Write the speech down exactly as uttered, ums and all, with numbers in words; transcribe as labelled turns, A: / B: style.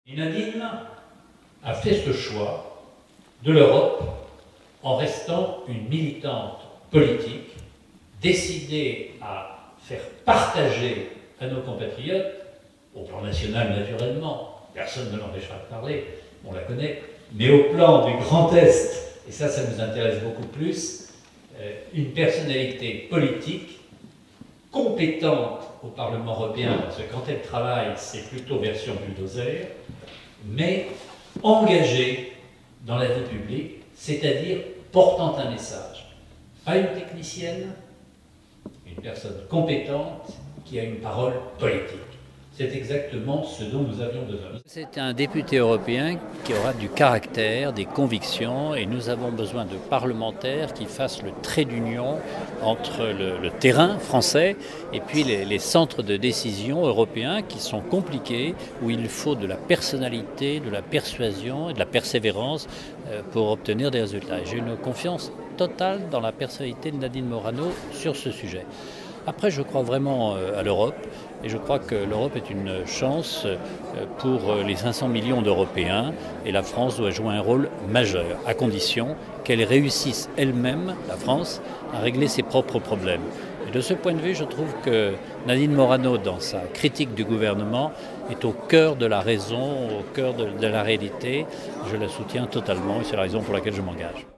A: Et Nadine a fait ce choix de l'Europe en restant une militante politique, décidée à faire partager à nos compatriotes, au plan national naturellement, personne ne l'empêchera de parler, on la connaît, mais au plan du Grand Est, et ça, ça nous intéresse beaucoup plus, euh, une personnalité politique compétente au Parlement européen, parce que quand elle travaille, c'est plutôt version bulldozer, mais engagée dans la vie publique, c'est-à-dire portant un message. Pas une technicienne, une personne compétente qui a une parole politique. C'est exactement ce dont nous avions besoin.
B: C'est un député européen qui aura du caractère, des convictions, et nous avons besoin de parlementaires qui fassent le trait d'union entre le, le terrain français et puis les, les centres de décision européens qui sont compliqués, où il faut de la personnalité, de la persuasion et de la persévérance pour obtenir des résultats. Et j'ai une confiance totale dans la personnalité de Nadine Morano sur ce sujet. Après, je crois vraiment à l'Europe et je crois que l'Europe est une chance pour les cinq cents millions d'Européens et la France doit jouer un rôle majeur, à condition qu'elle réussisse elle-même, la France, à régler ses propres problèmes. Et de ce point de vue, je trouve que Nadine Morano, dans sa critique du gouvernement, est au cœur de la raison, au cœur de, de la réalité. Je la soutiens totalement et c'est la raison pour laquelle je m'engage.